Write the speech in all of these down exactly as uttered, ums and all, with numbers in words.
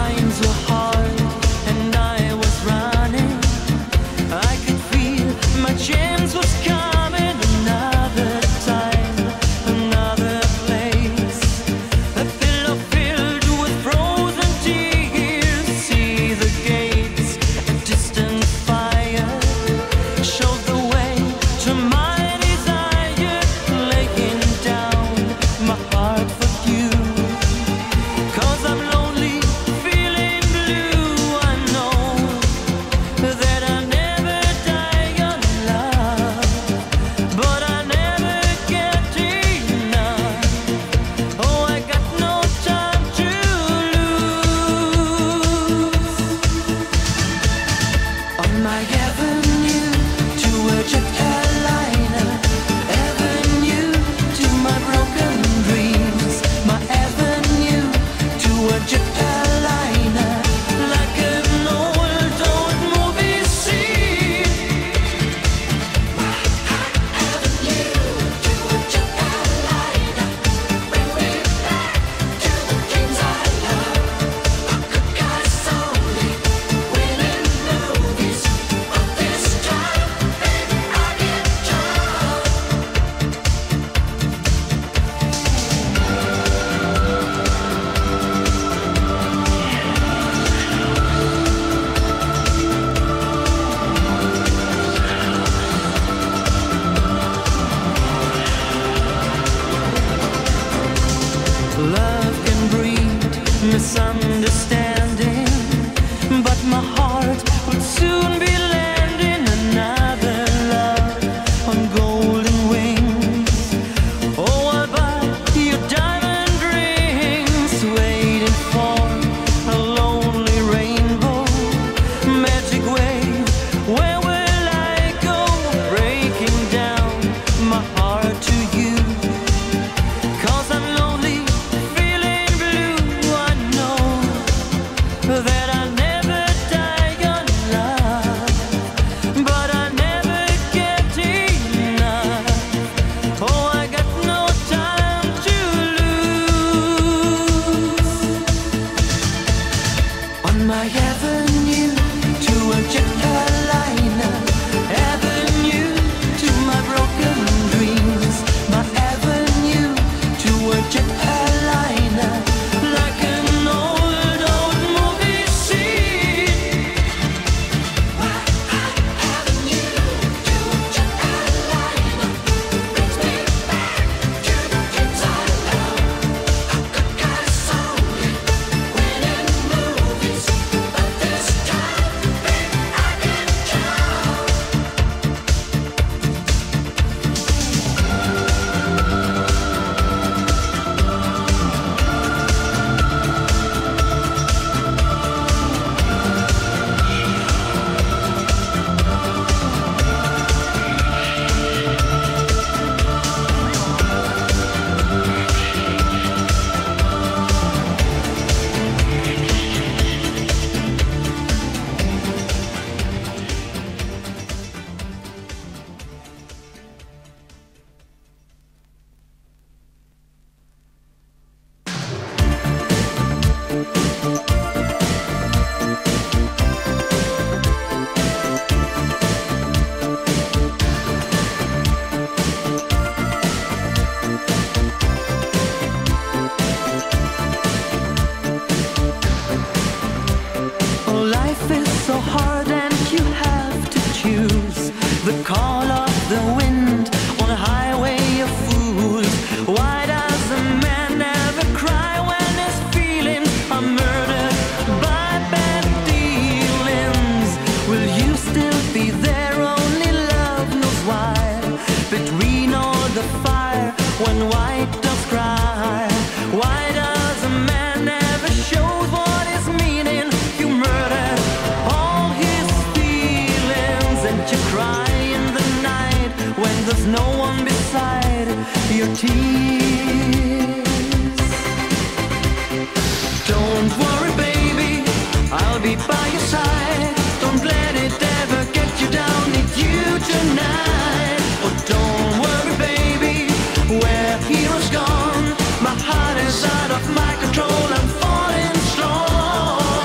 Out of my control, I'm falling strong.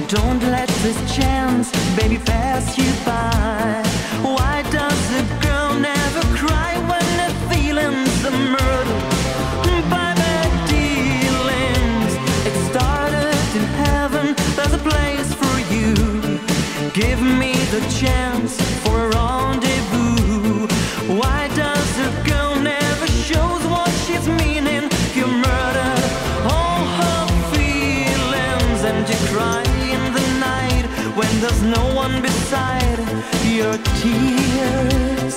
Don't let this chance, baby, pass you by. Why does a girl never cry when the feelings are murdered by bad dealings? It started in heaven, there's a place for you. Give me the chance for a rendezvous. Why does a girl never shows what she's meaning? You murdered all her feelings and you cry in the night when there's no one beside your tears.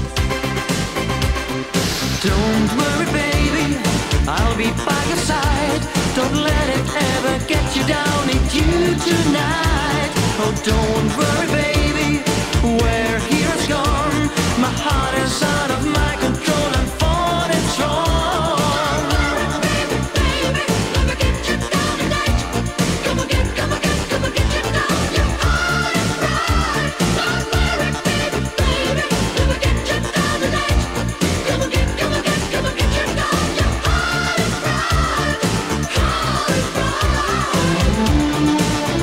Don't worry, baby, I'll be by your side. Don't let it ever get you down, it's you tonight. Oh, don't worry, baby, where here is gone. My heart is out of my control and falling strong. Baby, baby, come and get you down tonight. Come and get, come and get, come and get you down. Your heart is right. Don't worry, baby, baby, come and get you down tonight. Come and get, come and get, come and get you down. Your heart is right. Heart is right.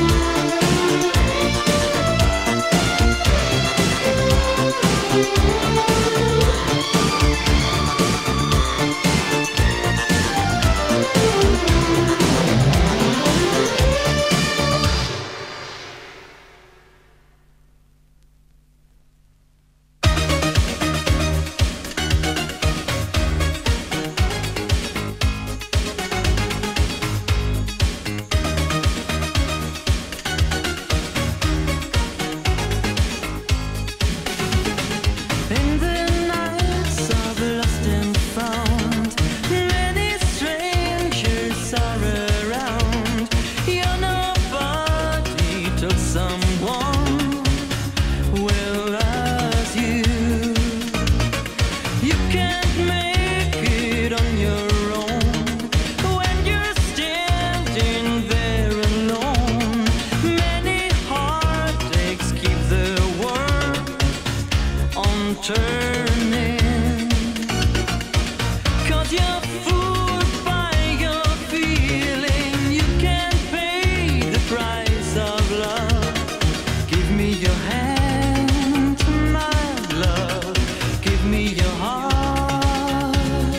In the nights of lost and found, many strangers are around. You're nobody till someone will love you. You can't make it on your own when you're standing there alone. Many heartaches keep the world on turning, 'cause you're fooled by your feeling. You can't pay the price of love. Give me your hand, my love. Give me your heart.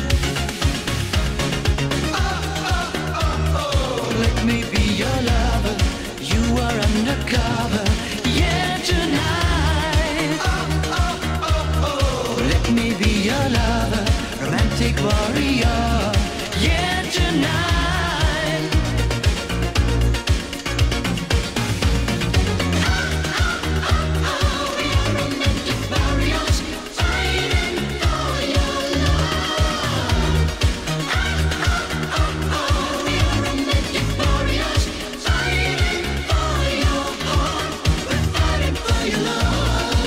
Let me be your lover. You are undercover. Yeah, tonight. Let me be your lover, romantic warrior. Yeah, tonight. We are romantic warriors, fighting for your love. We are romantic warriors, fighting for your heart. We're fighting for your love.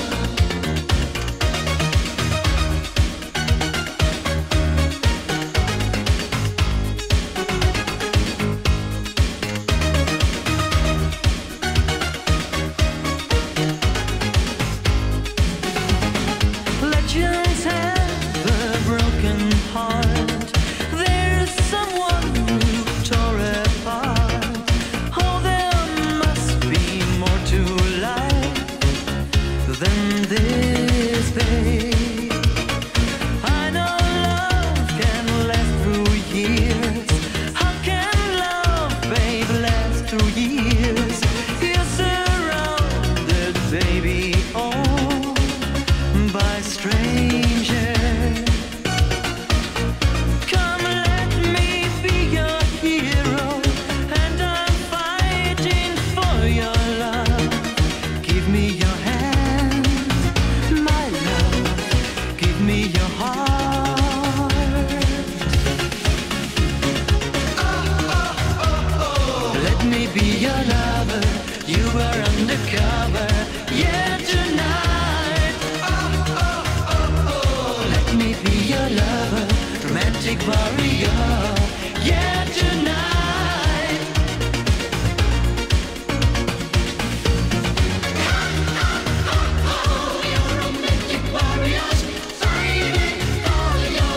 Legends have a broken heart. There's someone who tore apart. Oh, there must be more to life than this, babe. I know love can last through years. How can love, babe, last through years? You're surrounded, baby, oh, by strangers. Come, let me be your hero, and I'm fighting for your love. Give me your hand, my love. Give me your heart. Let me be your lover. You are undercover. Yeah, tonight. Let me be your lover, romantic warrior. Yeah, tonight. We are romantic warriors, fighting for your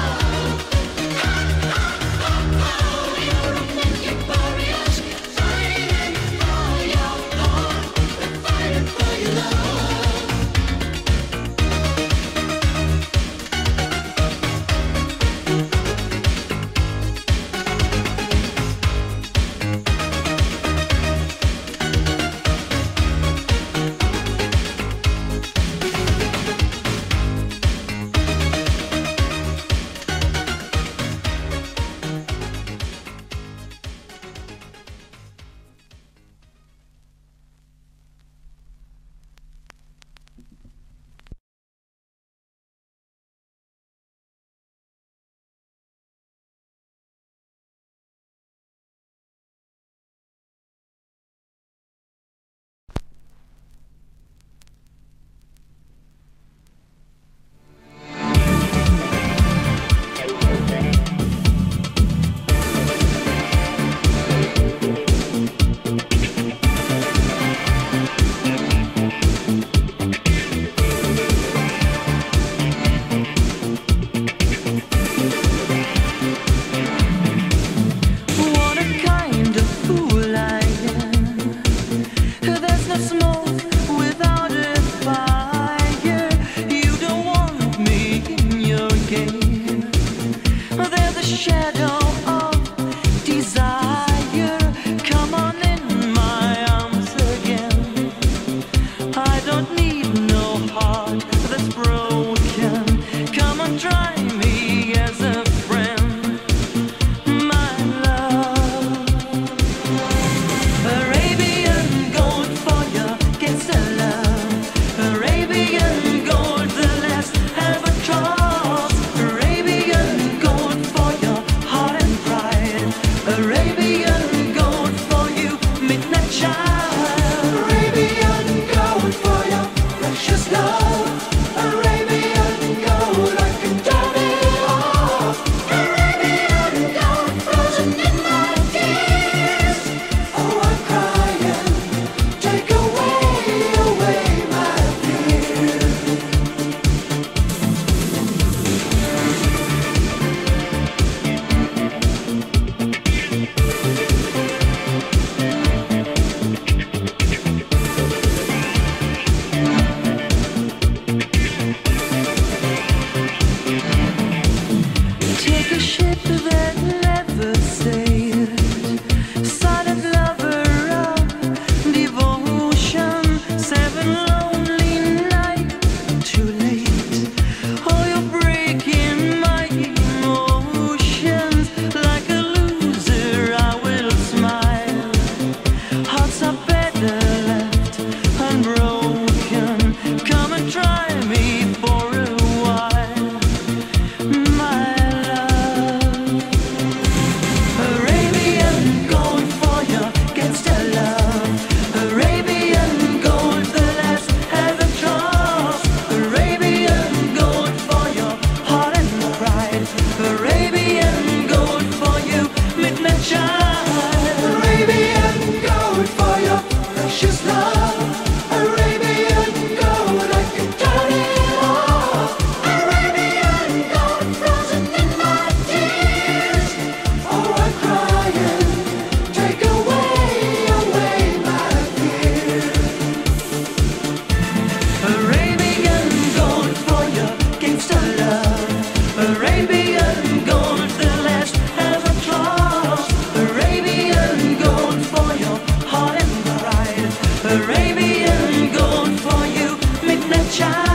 love. We are romantic warriors, fighting shadow of desire. Come on in my arms again. I don't need no heart that's broken. Come on, try me as a friend, my love. Arabian gold for your gangster love. Arabian gold, the last albatross. Arabian gold for your heart and pride. Arabian gold for you, midnight child. Arabian gold for your precious love. Arabian gold, I can turn it off. Arabian gold frozen in my tears. Oh, I'm crying. Take away, away my fear. Take a ship that never sailed, silent lover of devotion. Seven lonely nights, too late. Oh, you're breaking my emotions. Like a loser, I will smile. Hearts are better left unbroken. Come and try me for a while, my love. Arabian gold for your gangster love. Arabian gold, the last albatross. Arabian gold for your heart and pride. Arabian gold for you, midnight child. Arabian gold for your precious love. Arabian gold, I can turn it off. Arabian gold frozen in my tears. Oh, I'm crying. Take away, away my fear. Arabian gold for your gangster love. Arabian gold, the last albatross. Arabian gold for your heart and pride. Arabian gold for you, midnight child.